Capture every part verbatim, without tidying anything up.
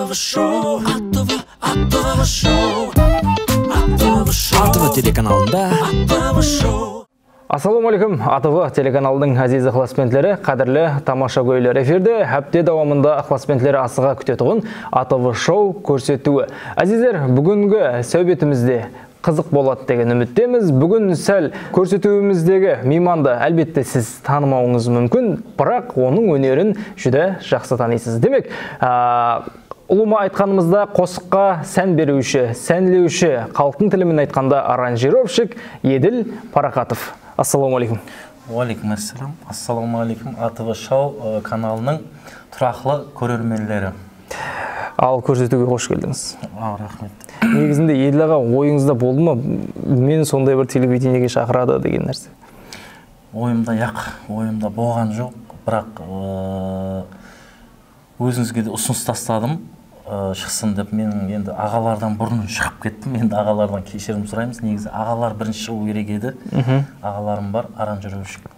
АТВ шоу, АТВ, АТВ шоу, АТВ шоу, АТВ телеканалында АТВ шоу. Ассалаумалейкум, АТВ телеканалдың әзиз ықыласпентлері, қадірлі тамаша көйлер эфирде әпте давамында ықыласпентлері асыға күтетуін АТВ шоу көрсетуі. Әзіздер, бүгінгі сәубетімізде қызық болады деген үміттеміз. Бүгін сәл көрсетуіміздегі мейманды әлбетте сіз танымауыңыз мүмкін, бірақ оның өнерін жүдә жақсы танисыз. Демек, ұлыма айтқанымызда қосыққа сән беруші, сәнлеуші, халықтың тілімен айтқанда аранжировщик Еділ Парақатов. Ассалаумалейкум. Уалейкум ассалам. Ассалаумалейкум. АТВ шоу каналының тұрақлы көрермендері. Ал көрсетуге қош келдіңіз. Рахмет. Негізінде Еділ аға ойыңызда болды ма? Мен сондай бір телевидениеге шақырады деген нәрсе. Ойымда яқ, ойымда болған жоқ, бірақ өзіңізге де ұсыныс тастадым, шықсын деп. Мен енді ағалардан бұрын шығып кеттім. Енді ағалардан кешірім сұраймыз. Негізі ағалар бірінші шығу керек еді. Ағаларым бар, аранжировщик.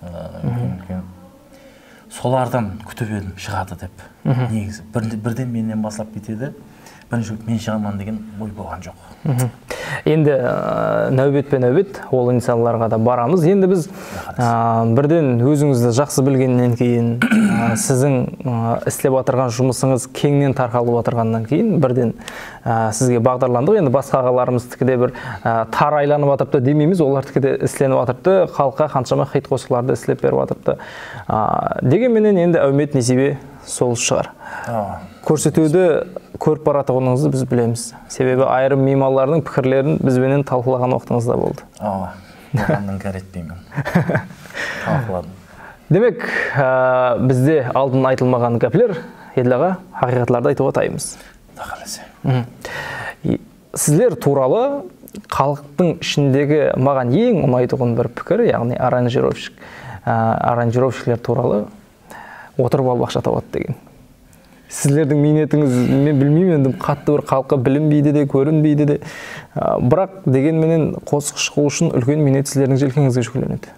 Солардан күтіп едім шығады деп. Негізі бірден менен баслап кетеді. Бірінші мен шығаман деген ой болған жоқ. Енді нәубет пен нәубет ол инсанларға да барамыз. Енді біз бірден өзіңізді жақсы білгеннен кейін, сіздің істеп отырған жұмысыңыз кеңінен тарқалып отырғаннан кейін бірден сізге бағдарландық. Енді басқа ағаларымыздікі де бір тар айланып отырыпты демейміз, олардікі де істеніп отырыпты, халыққа қаншама хит қосыларды істеп беріп отырыпты. Дегенменен енді әумет несібе сол шығар. Көрсетуді көріп баратығыныңызды біз білеміз. Себебі айрым мейманлардың пікірлерін бізбенен талқылаған уақытыңызда болды. Ала, оғаннан кәретпеймін. Талқыладым. Демек, бізде алдын айтылмаған гәплер, Еділ аға, хақиқатларды айтуға тайымыз. Тақалесе. Сіздер туралы халықтың ішіндегі маған ең ұнайтұғын бір пікір, яғни аранжировщик, аранжировщиклер туралы отырып алып ақша табады деген. Сіздердің минетіңіз, мен білмеймін, енді қатты бір халыққа білінбейді де, көрінбейді де. Бірақ дегенменен қосық шығу үшін үлкен минет сіздердің желкеңізге жүктелінеді.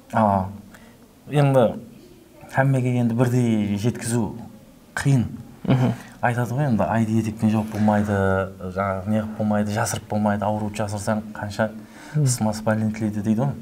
Енді әммеге енді бірдей жеткізу қиын. Айтады ғой, енді айды етекпен жоқ болмайды, жаңағы неғып болмайды, жасырып болмайды, ауырып жасырсаң қанша сымас бәлен тілейді дейді ғой.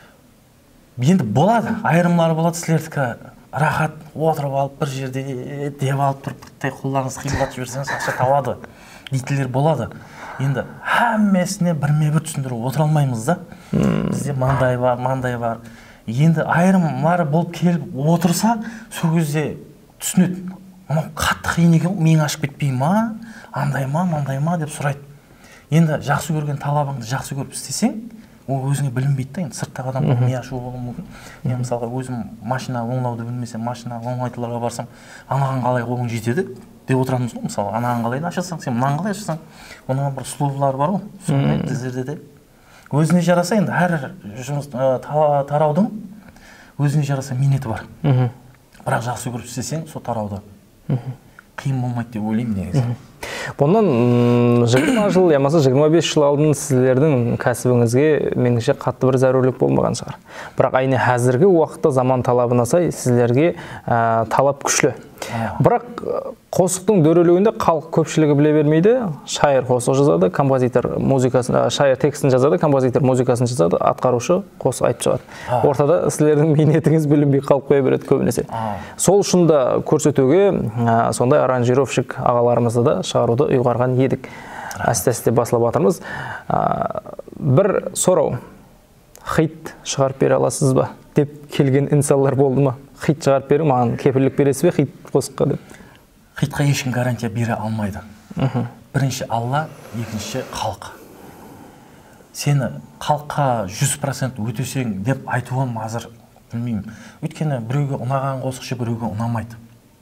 Енді болады, айырымлары болады сіздердікі. Рахат отырып алып бір жерде деп алып тұрып бірттай қолдарыңыз қимылдатып жіберсеңіз ақша табады дейтілер болады. Енді әммесіне бірме бір түсіндіріп отыра алмаймыз да. Бізде маңдай бар, маңдай бар. Енді айырымлары болып келіп отырса, сол кезде түсінеді. Мынау қатты қиын екен, мен ашып кетпей ма, андай ма, маңдай ма деп сұрайды. Енді жақсы көрген талабыңды жақсы көріп істесең, ол өзіңе білінбейді да, енді сырттағы адам ми ашу болуы мүмкін. Мен мысалға өзім машина оңлауды білмесем, машина оңайтуларға барсам, анаған қалай қолың жетеді деп отырамыз ғой. Мысалы, анаған қалай ашасаң, сен мынаған қалай ашасаң, оның бір словлар бар ғой, сондай біздерде де. Өзіне жараса, енді әр жұмыс тараудың өзіне жараса минеті бар. Бірақ жақсы көріп істесең, сол тарауда қиын болмайды деп ойлаймын негізі. Бұндан жиырма жыл, ямасы жиырма бес жыл алдын сіздердің кәсібіңізге меніңше қатты бір зәрулік болмаған шығар. Бірақ айне әзіргі уақытта заман талабына сай сіздерге талап күшлі. Бірақ қосықтың дөрелігінде халық көпшілігі біле бермейді. Шайыр қосық жазады, композитор музыкасын, шайыр текстін жазады, композитор музыкасын жазады, атқарушы қосық айтып шығады. Ортада сіздердің минетіңіз білінбей қалып қоя береді көбінесе. Сол үшін да көрсетуге сондай аранжировщик ағаларымызды да шығаруды ұйғарған едік. Әсте-әсте басылып жатырмыз. Бір сұрау, хит шығарып бере аласыз ба деп келген инсанлар болды ма? Хит шығарып беру, маған кепілдік бересіз бе хит қосыққа деп? Хитқа ешкім гарантия бере алмайды. Бірінші Алла, екінші халық. Сені халыққа жүз процент өтесең деп айтуым азыр білмеймін. Өйткені біреуге ұнаған қосықшы біреуге ұнамайды.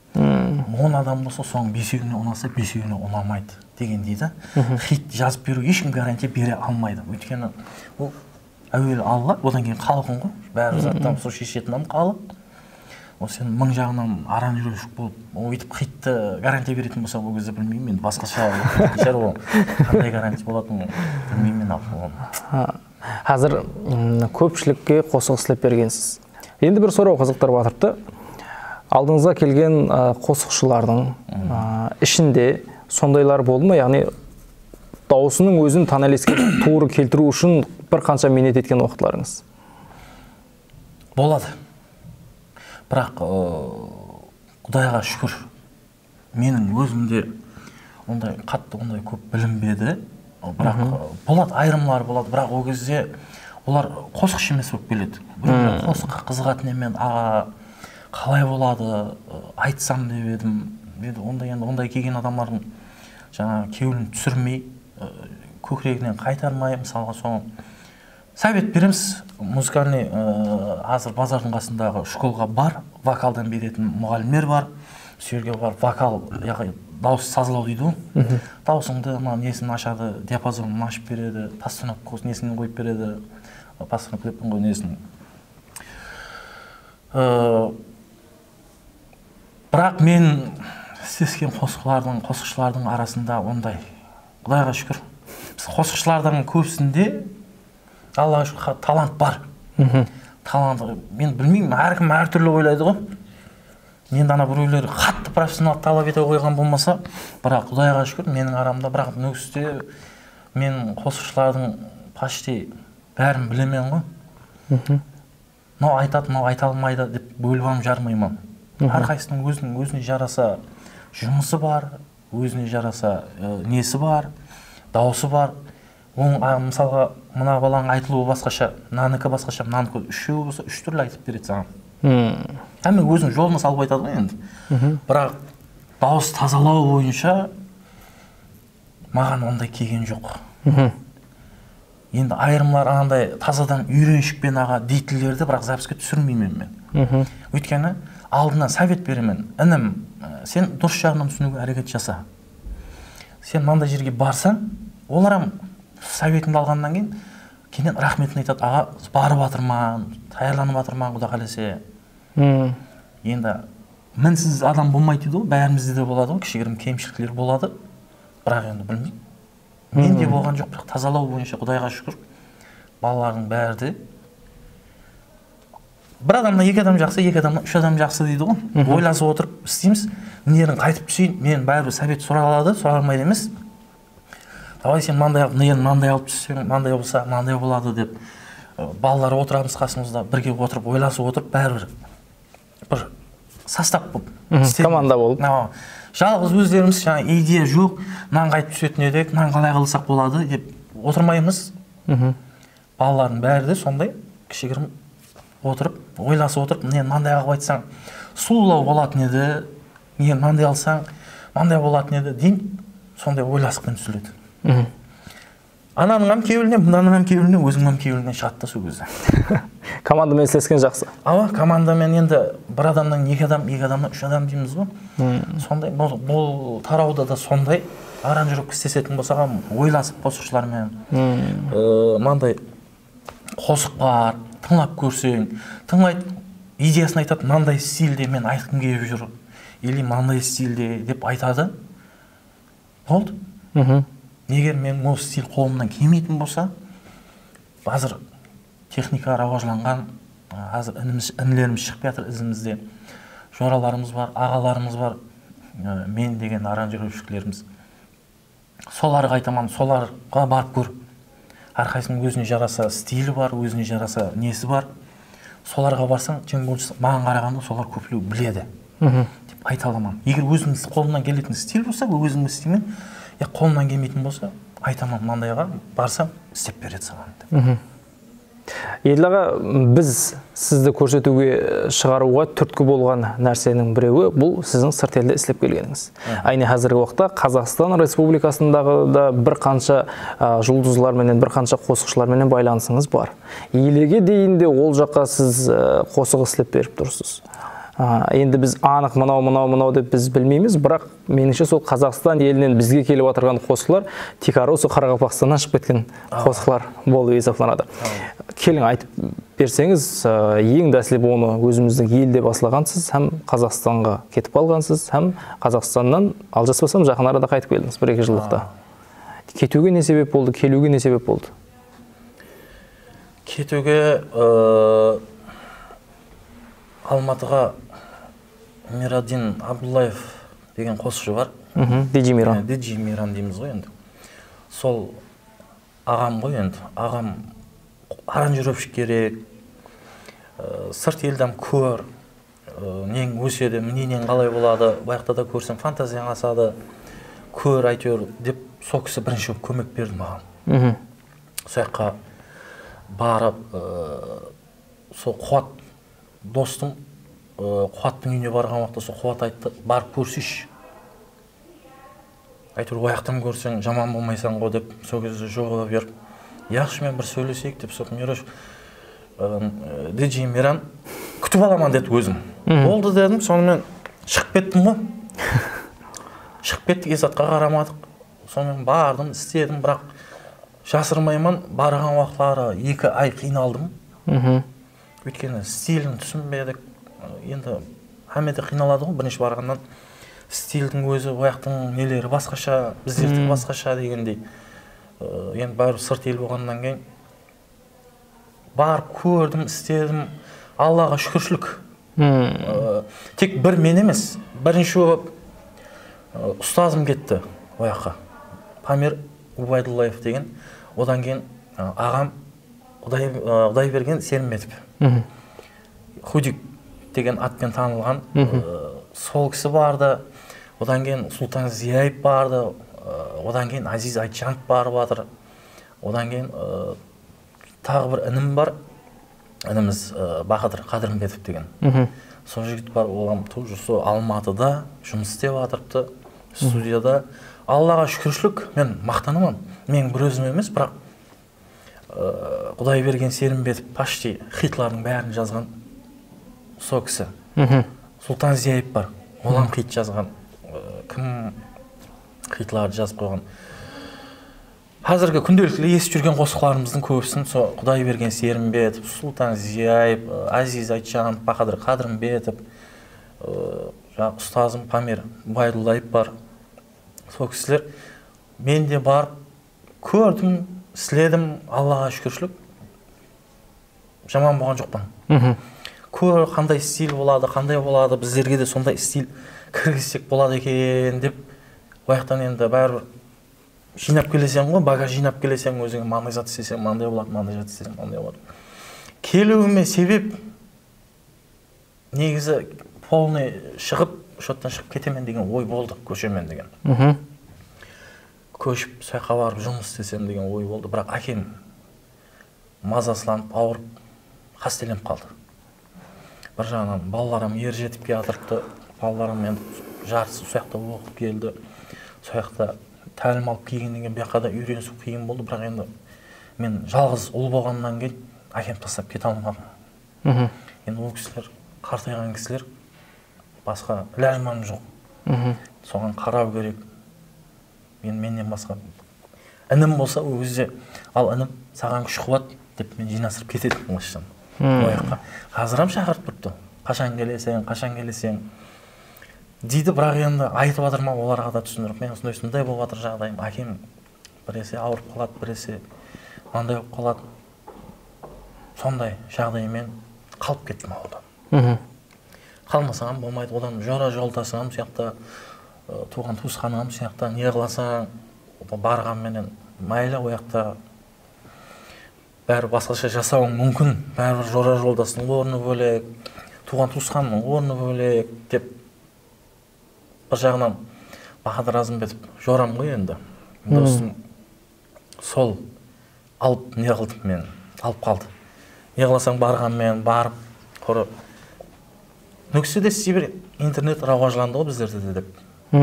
он адам болса, соның бесеуіне ұнаса, бесеуіне ұнамайды деген дейді. Хит жазып беру ешкім гарантия бере алмайды. Өйткені ол әуелі Алла, одан кейін халқың ғой. Бәрі заттан сол шешетінен халық. Ол сен мың жағынан аранжировщик болып, өйтіп хитті гарантия беретін болса, ол кезде білмеймін, мен басқаша ол қандай гарантия болатынын білмеймін мен. Қазір көпшілікке қосық істеп бергенсіз. Енді бір сұрау қызықтырып жатырды. Алдыңызға келген қосықшылардың ішінде сондайлар болды ма? Яғни даусының өзін таналеске туыры келтіру үшін бір қанша минет еткен уақытларыңыз? Болады. Бірақ Құдайға шүкір, менің өзімде ондай қатты ондай көп білінбеді. Бірақ болады, айырымлар болады, бірақ ол кезде олар қосқыш емес болып келеді. Қосқы қызығатын емен, аға қалай болады, айтсам деп едім. Ондай енді ондай келген адамдардың жаңа кеуілін түсірмей, көкірегінен қайтармай, мысалға соны совет береміз. Музыкальный азыр базардың қасындағы школға бар, вокалдан беретін мұғалімдер бар. Сөйерге бар, вокал, яғни дауыс сазылау дейді ғой. Даусыңды несін ашады, диапазонын ашып береді, постановка несін қойып береді, постановка деппін ғой несін. Бірақ мен істескен қосқылардың, қосқышлардың арасында ондай, Құдайға шүкір, қосқышлардың көбісінде Аллаға шүкір талант бар. Талант, мен білмеймін, әркім әртүрлі ойлайды ғой. Енді ана біреулер қатты профессионал талап ете қойған болмаса, бірақ Құдайға шүкір менің арамда, бірақ нүкісте мен қосқышлардың почти бәрін білемен ғой. Мынау айтады, мынау айта алмайды деп бөліп жармаймын. Әрқайсының өзінің өзіне жараса жұмысы бар, өзіне жараса несі бар, дауысы бар. Оның мысалға мына баланың айтылуы басқаша, мынанікі басқаша, мынанікі үшеуі болса, үш түрлі айтып береді саған. Әмі өзінің жолына салып айтады ғой енді. Бірақ дауыс тазалау бойынша маған ондай келген жоқ. Енді айырымлар андай тазадан үйреншікпен аға дейтілерді бірақ записке түсірмеймін мен. Өйткені алдынан совет беремін. Інім, сен дұрыс жағынан түсінуге әрекет жаса. Сен мынандай жерге барсаң, оларам советіңді алғаннан кейін кейіннен рахметін айтады, аға барып жатырман, таярланып жатырман, Құда қаласа. Енді мінсіз адам болмайды дейді ғой, бәрімізде де болады ғой, кішігірім кемшіліктер болады, бірақ енді білмеймін. Менде болған жоқ, бірақ тазалау бойынша Құдайға шүкір балалардың бәрі де бір адамнан екі адам жақсы, екі адамнан үш адам жақсы дейді ғой. Ойласып отырып істейміз, нерін қайтып түсейін, мен бәрібір совет сұралады, сұралмайды емес. Давай сен мынандай алып, нені мынандай алып түссең, мынандай болса, мынандай болады деп балалар отырамыз қасымызда, бірге отырып, ойласып отырып, бәрібір бір состав болып, команда болып. Жалғыз өздеріміз жаңа идея жоқ, мынаны қайтып түсетін едік, мынаны қалай қылсақ болады деп отырмаймыз. Балалардың бәрі де сондай кішігірім отырып, ойласып отырып, не мынандай қылып айтсаң сұлулау болатын еді, не мынандай алсаң мынандай болатын еді дейін, сондай ойласықпен түсіреді. Ананың ам кеуілінен, мынаның ам кеуілінен, өзің ам кеуілінен шығады да сол кезде. Командамен істескен жақсы. Ава, командамен енді бір адамнан екі адам, екі адамнан үш адам дейміз ғой. Сондай, бұл тарауда да сондай аранжировка істесетін болсаға ойласып қосқышлармен, мынандай қосық бар, тыңлап көрсең, тыңлайды, идеясын айтады, мынандай стильде мен айтқым келіп жүр, или мынандай стильде деп айтады. Болды. Егер мен ол стиль қолымнан келмейтін болса, қазір техника рауажланған, қазір інілеріміз шығып жатыр ізімізде, жораларымыз бар, ағаларымыз бар, мен деген аранжировщиклеріміз. Соларға айтамын, соларға барып көр. Әрқайсының өзіне жараса стилі бар, өзіне жараса несі бар. Соларға барсаң, маған қарағанда солар көпілеу біледі деп айта аламын. Егер өзіңіз қолымнан келетін стиль болса, өзіңіз істеймін. Қолынан келмейтін болса, айтамын, маңдайға барсам, істеп береді саған. Еділ аға, біз сізді көрсетуге шығаруға түрткі болған нәрсенің біреуі, бұл сіздің сырт елде істеп келгеніңіз. Айне қазіргі уақытта Қазақстан Республикасындағы да бір қанша жұлдызларменен, бір қанша қосқышларменен байланысыңыз бар. Елеге дейінде ол жаққа сіз қосық істеп беріп тұрсыз. Енді біз анық мынау мынау мынау деп біз білмейміз, бірақ меніңше сол Қазақстан елінен бізге келіп отырған қосқылар тек осы Қарақалпақстаннан шығып кеткен қосқылар болып есептелінеді. Келің айтып берсеңіз, ең дәсілеп оны өзіміздің елде басылағансыз, һәм Қазақстанға кетіп қалғансыз, һәм Қазақстаннан алжаспасам жақын арада қайтып келдіңіз бір-екі жылдықта. Кетуге не себеп болды, келуге не себеп болды? Кетуге Алматыға Мирадин Абдуллаев деген қосшы бар. Диджи Миран. Диджи Миран дейміз ғой енді. Сол ағам ғой енді. Ағам аранжировщик керек, сырт елден көр, нең өседі, мнениең қалай болады, баяқта да көрсең фантазияң асады, көр әйтеуір деп сол кісі бірінші көмек берді маған. Сояққа барып, сол Қуат достым, Қуаттың үйіне барған уақытта сол Қуат айтты, барып көрсейші. Әйтеуір ояқтан көрсең жаман болмайсың ғой деп сол кезде жауап беріп, яқшы мен бір сөйлесейік деп сол Мираш Диджи Миран күтіп аламан деді өзім. Болды дедім, сонымен шығып кеттім ғой. Шығып кеттік, Есатқа қарамадық. Сонымен бардым, істедім, бірақ жасырмаймын, барған уақытлары екі ай қиналдым. Өйткені стилін түсінбедік. Енді әмеде қиналады ғой, бірінші барғаннан. Стилдің өзі, ояқтың нелері басқаша, біздерді басқаша дегендей. Енді бәрі сырт ел болғаннан кейін барып көрдім, істедім. Аллаға шүкіршілік. Тек бір мен емес, бірінші ұстазым кетті ояққа. Памир Убайдуллаев деген. Одан кейін ағам Құдайберген Серімбетов. Худик деген атпен танылған. Сол кісі барды. Одан кейін Сұлтан Зияев барды. Одан кейін Азиз Айтжанов барып жатыр. Одан кейін тағы бір інім бар. Ініміз Бақадыр Қадырымбетов деген. Сол жігіт бар, оған тоже сол Алматыда жұмыс істеп жатырыпты, студияда. Аллаға шүкіршілік, мен мақтанамын. Мен бір өзім емес, бірақ Құдайберген Серімбетов почти хитлардың бәрін жазған сол кісі. Сұлтан Зияев бар, олам хит жазған. Кім хитларды жазып қойған. Қазіргі күнделікті естіп жүрген қосықларымыздың көбісін сол Құдайберген Серімбетов, Сұлтан Зияев, Азиз Айтжанов, Бақадыр Қадырымбетов, жаңағы ұстазым Памир Убайдуллаев бар. Сол кісілер мен де барып көрдім, істедім, Аллаға шүкіршілік. Жаман болған жоқпын. Көр қандай стиль болады, қандай болады, біздерге де сондай стиль кіргізсек болады екен деп, ояқтан енді бәрі жинап келесең ғой, багаж жинап келесең, өзіңе маңдай зат істесең, маңдай болады, маңдай зат істесең, маңдай болады. Келуіме себеп негізі полный шығып, шоттан шығып кетемен деген ой болды, көшемен деген. Көшіп, сояққа барып жұмыс істесем деген ой болды, бірақ әкем мазасыланып, ауырып, қастеленіп қалды. Бір жағынан балаларым ер жетіп келатырыпты, балаларым енді жартысы сояқта оқып келді, сояқта тәлім алып келгеннен кейін бұяққа да үйренісу қиын болды, бірақ енді мен жалғыз ұл болғаннан кейін әкем тастап кете алмадым. Енді ол кісілер, қартайған кісілер, басқа ләжманым жоқ. Соған қарау керек. Мен менен басқа інім болса, ол кезде ал інім саған күш қуат деп мен жинастырып кетедім осыдан. Ояққа. Қазірам шақырып тұрыпты. Қашан келесең, қашан келесең дейді, бірақ енді айтып жатыр ма, оларға да түсіндіріп, мен осындай осындай болып жатыр жағдайым, әкем біресе ауырып қалады, біресе мынандай болып қалады. Сондай жағдаймен қалып кеттім ауылда. Қалмасам болмайды, одан жора жолдасам сияқты, туған туысқаным сияқты, не қыласаң, барғанменен майлы ояқта бәрі басқаша жасауың мүмкін, бәрі жора жолдасының орны бөлек, туған туысқанның орны бөлек деп. Бір жағынан Бақадыр Азымбетов жорам ғой енді. Достым сол алып не қылдым мен, алып қалды. Не қыласаң барғанмен барып, қоры нүкседе сибір интернет рауажланды ғой біздерде де деп.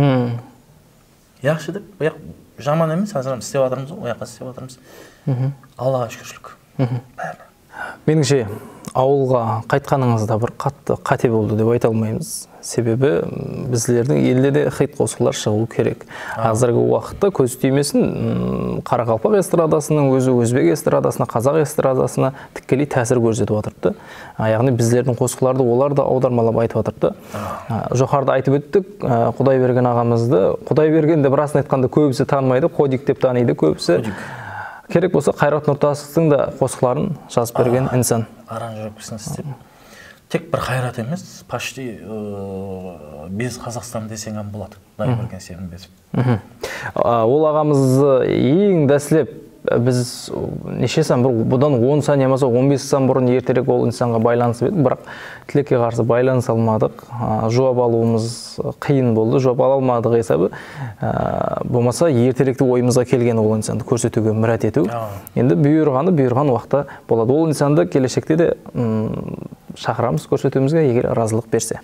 Яқшы деп, ояқ жаман емес, қазір істеп жатырмыз ғой, ояққа істеп жатырмыз. Аллаға шүкіршілік. Меніңше ауылға қайтқаныңызда бір қатты қате болды деп айта алмаймыз. Себебі біздердің елде де хит қосқылар шығу керек. Қазіргі уақытта көз тимесін, Қарақалпақ эстрадасының өзі өзбек эстрадасына, қазақ эстрадасына тікелей тәсір көрсетіп отырды. Яғни біздердің қосқыларды олар да аудармалап айтып отырды. Жоғарыда айтып өттік, Құдайберген ағамызды, Құдайберген деп расын айтқанда көбісі танымайды, Қодик деп таниды көбісі. Керек болса Қайрат Нұртасовтың да қосқыларын жазып берген инсан. Аранжировкасын істеп. тек бір қайрат емес, почти без Қазақстан десең ам болады. Құдайберген Серімбетов. Ол ағамызды ең дәсілеп біз неше сан бір бұдан он сан немесе он бес сан бұрын ертерек ол инсанға байланысып едік, бірақ тілекке қарсы байланыс алмадық. Жауап алуымыз қиын болды, жауап ала алмадық есебі. Болмаса ертеректе ойымызға келген ол инсанды көрсетуге мұрат ету. Енді бұйырғаны бұйырған уақытта болады. Ол инсанды келешекте де шақырамыз көрсетуімізге, егер разылық берсе.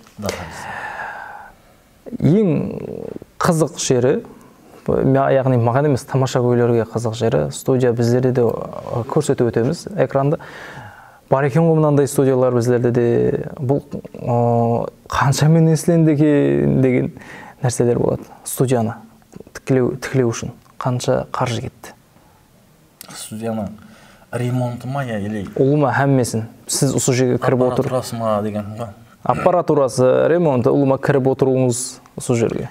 Ең қызық жері, яғни маған емес тамаша көйлерге қызық жері, студия біздерде де көрсетіп өтеміз экранды. Бар екен ғой мынандай студиялар біздерде де. Бұл қаншамен есленді деген нәрселер болады. Студияны тікілеу үшін қанша қаржы кетті? Студияны ремонты ма я или ұлыма әммесін сіз осы жерге кіріп отыр. Аппаратурасы ма деген ғой. Аппаратурасы, ремонты, ұлыма кіріп отыруыңыз осы жерге.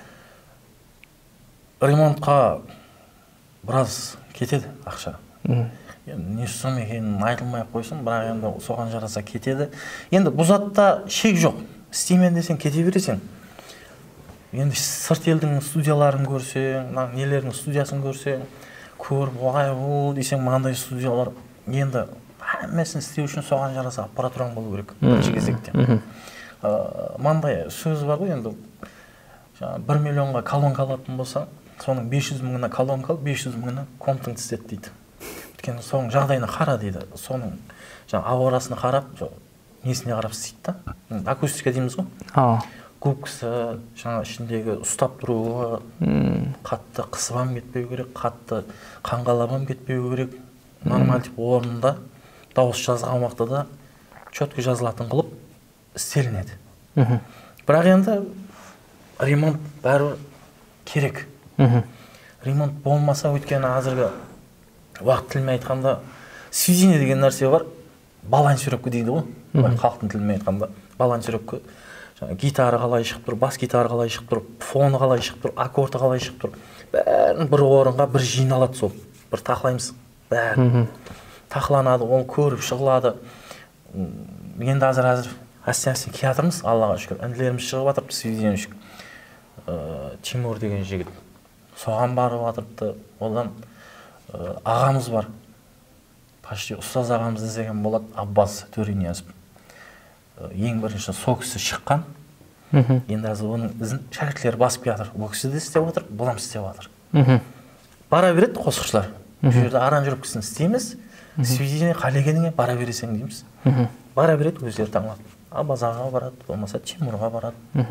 Ремонтқа біраз кетеді ақша. Не сұм екенін айтылмай қойсын, бірақ енді соған жараса кетеді. Енді бұл затта шек жоқ. Істеймен десең кете бересің. Енді сырт елдің студияларын көрсең, нелердің студиясын көрсең, көріп, оғай ол десең, маңдай студиялар енді әммесін істеу үшін соған жараса аппаратураң болу керек. Бірінші кезекте. Маңдай сөз бар ғой, енді бір миллионға колонка алатын болса, соның бес жүз мыңына колонка алып, бес жүз мыңына комптың істет дейді. Өйткені соның жағдайына қара дейді. Соның ауырасына қарап, несіне қарап істейді да. Акустика дейміз ғой. Губкасы, жаңа ішіндегі ұстап тұруы, қатты қысыбам кетпеу керек, қатты қанғалабам кетпеу керек. Нормал тип орнында дауыс жазған уақытта четко жазылатын қылып істелінеді. Бірақ енді ремонт бәрі керек. Ремонт болмаса, өйткені азырғы уақыт тілмен айтқанда сведение деген нәрсе бар. Балансировка дейді ғой. Халықтың тілмен айтқанда балансировка. Гитара қалай шығып тұр, бас гитара қалай шығып тұр, фоны қалай шығып тұр, аккорды қалай шығып тұр. Бәрін бір орынға бір жиналады сол. Бір тақылаймыз. Бәрін тақыланады, оны көріп шығылады. Енді азыр-азыр әстен-әстен келатырмыз, Аллаға шүкір. Әнділеріміз шығып атырыпты, сведение үшін. Тимур деген жігіт. Соған барып атырыпты. Одан ағамыз бар. Почти ұстаз ағамыз десеген болады, Аббас Төрениязов. Ең бірінші сол кісі шыққан. Енді азыр оның ізін шәкіртлері басып жатыр. Бұл кісі де істеп отыр, бұлам істеп жатыр. Бара береді қосқышлар. Бұл жерде аранжировкасын істейміз. Сведение қалегеніңе бара бересің дейміз. Бара береді, өздері таңлады. Аббас ағаға барады, болмаса Тимурға барады.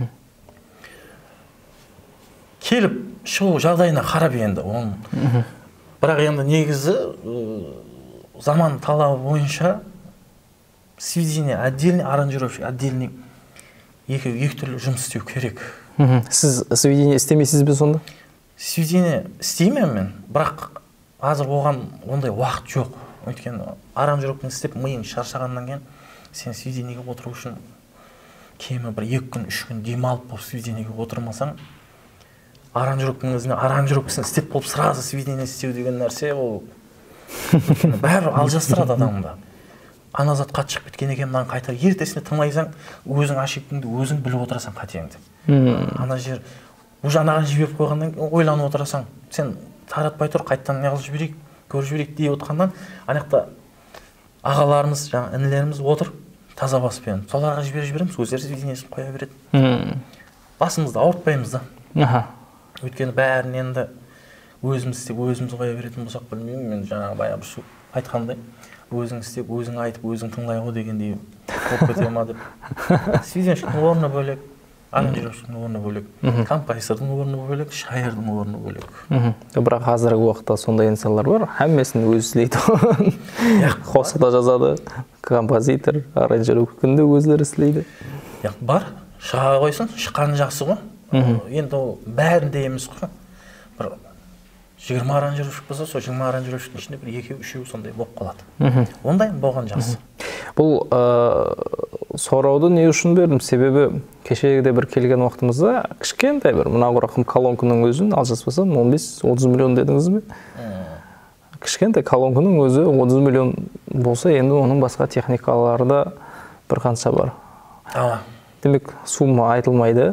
Келіп шығу жағдайына қарап енді оның. Бірақ енді негізі заман талабы бойынша сведение отдельный, аранжировщик отдельный екі түрлі жұмыс істеу керек. Сіз сведение істемейсіз бе сонда? Сведение істеймін мен, бірақ азыр оған ондай уақыт жоқ. Өйткені аранжировканы істеп миың шаршағаннан кейін сен сведениеге отыру үшін кемі бір екі күн, үш күн демалып болып сведениеге отырмасаң, аранжировкасын істеп болып сразу сведение істеу деген нәрсе ол бәрі алжастырады адамды. Ана зат қат шығып кеткен екен, мынаны қайтар. Ертесіне тыңдайсаң, өзің ошибкаңды өзің біліп отырасың қатеңді. Ана жер уже анаған жіберіп қойғаннан ойланып отырасың. Сен таратпай тұр, қайттан неғылып жіберейік, көріп жіберейік дей отырғаннан, анақта ағаларымыз, жаңа інілеріміз отыр, таза баспен. Соларға жіберіп жібереміз, өздері сведениесін қоя береді. Басымызды ауыртпаймыз да. Өйткені бәрін енді өзіміз істеп, өзіміз қоя беретін болсақ, білмеймін, мен жаңағы баяғы бір айтқандай, өзің істеп, өзің айтып, өзің тыңдай ғой дегендей болып кете ма деп. Сведениенің орны бөлек, аранжировщиктің орны бөлек, композитордың орны бөлек, шайырдың орны бөлек. Бірақ қазіргі уақытта сондай инсандар бар, әммесін өзі істейді. Қосықта жазады, композитор, аранжировканы өздері істейді. Бар, шыға қойсын, шыққаны жақсы ғой. Енді ол бәрінде емес қой. Бір жиырма аранжировщик болса, сол жиырма аранжировщиктің ішінде бір екеу, үшеу сондай болып қалады. Ондай болған жақсы. Бұл сұрауды не үшін бердім? Себебі кешегіде бір келген уақытымызда кішкентай бір мына құрақым колонканың өзін алжаспасам он бес отыз миллион дедіңіз бе? Кішкентай колонканың өзі отыз миллион болса, енді оның басқа техникалары да бір қанша бар. ооба демек сумма айтылмайды.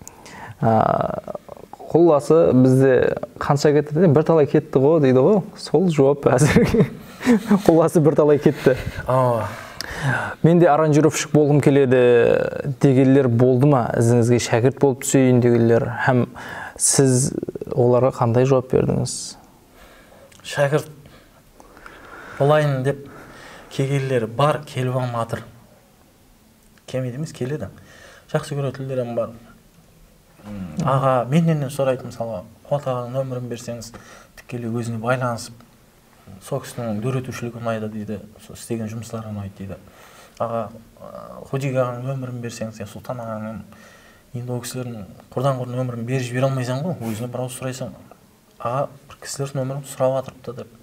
Құлласы бізде қанша кетті? Бір талай кетті ғой дейді ғой. Сол жауап әзірге. Құлласы бір талай кетті. ооба Мен де аранжировщик болғым келеді дегелер болды ма? Ізіңізге шәкірт болып түсейін дегелер. Һәм сіз оларға қандай жауап бердіңіз? шәкірт болайын деп келгендер бар, келіп алматыр. Келмейді емес, келеді. Жақсы көретіндерім бар. Аға, менен сұрайды, мысалы, Қуат ағаның нөмірін берсеңіз, тікелей өзіне байланысып, сол кісінің дөретушілігі ұнайды дейді, істеген жұмыстары ұнайды дейді. Аға, Худик ағаның нөмірін берсеңіз, Сұлтан ағаның, енді ол кісілердің құрдан-құрдан нөмірін беріп жібере алмайсың ғой, өзіне бір ауыз сұрайсың. Аға, бір кісілер нөмірін сұрап жатырыпты деп.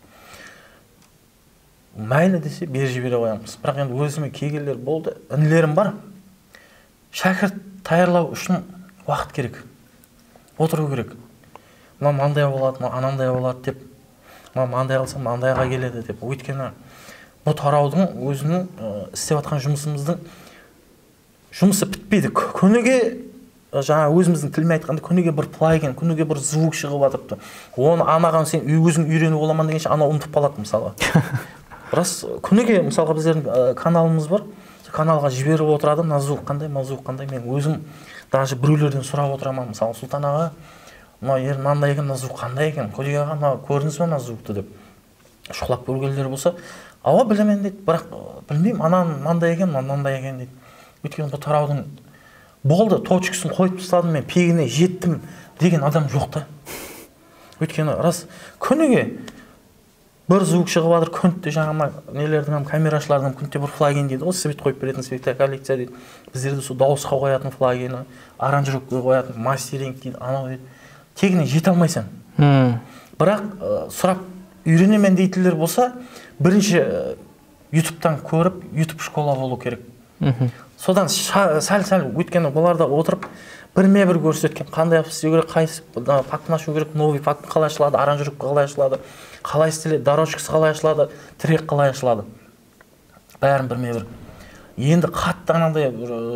Мәйлі десе беріп жібере қоямыз. Бірақ енді өзіме келгендер болды, інілерім бар. Шәкірт даярлау үшін уақыт керек. Отыру керек. Мына мынандай болады, мына анандай болады деп. Мына мынандай алсам, мынандайға келеді деп. Өйткені бұл тараудың өзінің істеп жатқан жұмысымыздың жұмысы бітпейді. Күніге жаңа өзіміздің тілмен айтқанда күніге бір плагин, күніге бір звук шығып жатыпты. Оны анаған сен өзің үйреніп оламан дегенше ана ұмытып қалады мысалы. Рас күніге мысалға біздердің каналымыз бар. Каналға жіберіп отырады, мына звук қандай, мына звук қандай. Мен өзім даже біреулерден сұрап отырамын, мысалы Сұлтан аға, мына ер мынандай екен, мына звук қандай екен, Худик аға, мына көрдіңіз бе мына звукты деп. Шұқлап көргендер болса, ауа білемін дейді, бірақ білмеймін, анан мынандай екен, мынандай екен дейді. Өйткені бұл тараудың болды, точкасын қойып тастадым, мен пегіне жеттім деген адам жоқ та. Өйткені рас күніге бір звук шығып жатыр, күнде жаңа нелердің камерашылардың күнде бір плагин дейді, осы свет қойып беретін свет коллекция дейді. Біздерде сол дауысқа қоятын плагині, аранжировка қоятын мастеринг дейді, анау дейді. Тегіне жете алмайсың. Бірақ сұрап үйренемін дейтіндер болса, бірінші ютубтан көріп, ютуб школа болу керек. Содан сәл-сәл өйткені бұларда отырып бірме бір көрсеткен, қандай істеу керек, қайсы пактын ашу керек, новый пакт қалай ашылады, аранжировка қалай ашылады, қалай істеледі, дорожкасы қалай ашылады, трек қалай ашылады. Бәрін бірме бір. Енді қатты анандай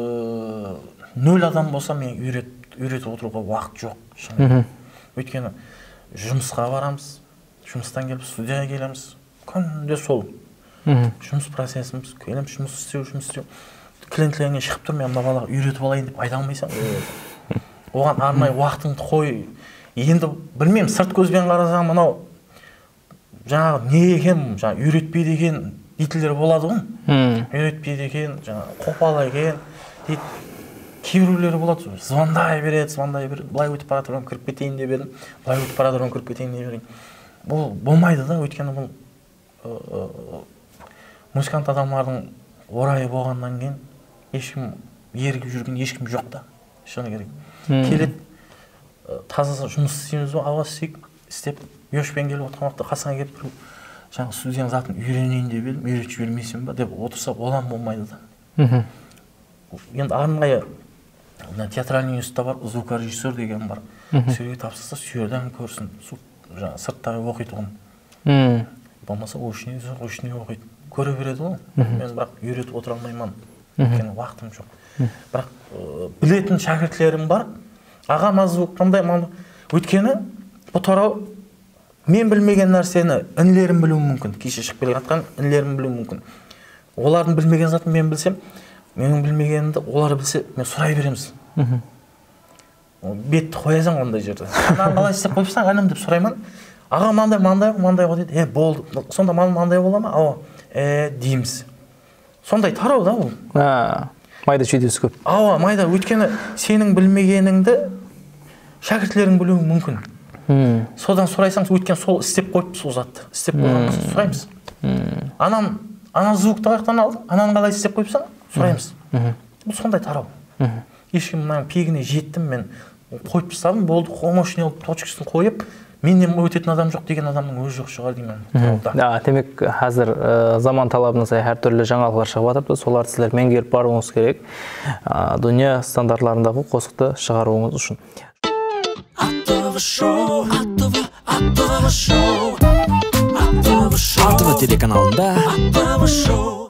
нөл адам болса, мен үйретіп отыруға уақыт жоқ. Өйткені жұмысқа барамыз, жұмыстан келіп студияға келеміз, күнде сол. Жұмыс процесіміз, келеміз, жұмыс істеу, жұмыс істеу. Клиенттеріне шығып тұр, мен мына балаға үйретіп алайын деп айта алмайсың. Оған арнай уақытыңды қой. Енді білмеймін, сырт көзбен қарасаң, мынау жаңағы не екен, жаңағы үйретпейді екен дейтіндер болады ғой. Үйретпейді екен, жаңағы қопалы екен дейді. Кейбіреулері болады, звондай береді, звондай береді. Былай өтіп бара тұрған кіріп кетейін деп едім, былай өтіп бара тұрған кіріп кетейін деп едім. Бұл болмайды да, өйткені бұл музыкант адамдардың орайы болғаннан кейін ешкім ерігіп жүрген ешкім жоқ та. Шыны керек. Келеді, таза жұмыс істейміз бе, ауа істейік, істеп, ешпен келіп отқан уақытта қасыңа келіп тұрып, жаңағы студияның затын үйренейін деп едім, үйретіп жібермейсің ба деп отырса, одан болмайды да. Енді арнайы театральный институтта бар, звукорежиссер деген бар. Сөйге тапсырса, сүйерден көрсін, сырттағы оқиды оны. Болмаса, өшіне оқиды. Көре береді ғой. Мен бірақ үйретіп отыра алмаймын. Өйткені уақытым жоқ. Бірақ білетін шәкіртлерім бар. Аға, мына звук қандай, өйткені бұл тарау мен білмеген нәрсені інілерім білуі мүмкін. Кеше шығып келе жатқан інілерім білуі мүмкін. Олардың білмеген затын мен білсем, менің білмегенімді олар білсе, мен сұрай береміз. Бетті қоясың ондай жерде. Анан қалай істеп қойыпсың, анам деп сұраймын. Аға, мынандай, мынандай, мынандай ғой дейді. Е, болды. Сонда мынандай бола ма? Ау, е, дейміз. Сондай тарау да ол. Майда шүйдесі көп. Ау, майда, өйткені сенің білмегеніңді шәкіртлерің білуі мүмкін. Содан сұрайсаңыз, өйткені сол істеп қойып сол затты. Істеп қойғанымыз сұраймыз. Анам, ана звукты қаяқтан алдың, ананы қалай істеп қойыпсың? Сұраймыз. Бұл сондай тарау. Ешкім мына пегіне жеттім, мен қойып тастадым, болды, қомошын точкасын қойып, менен өтетін адам жоқ деген адамның өзі жоқ шығар деймін. Демек, қазір заман талабына сай әртүрлі жаңалықтар шығып жатыр, соларды сіздер меңгеріп баруыңыз керек. Дүние стандарттарындағы қосықты шығаруыңыз үшін. АТВ телеканалында